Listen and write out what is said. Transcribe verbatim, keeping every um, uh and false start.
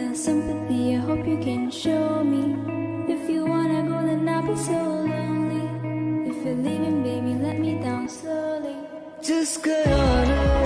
little sympathy, I hope you can show me. If you wanna go, then I'll be so lonely. If you're leaving, baby, let me down slowly. जिसका यार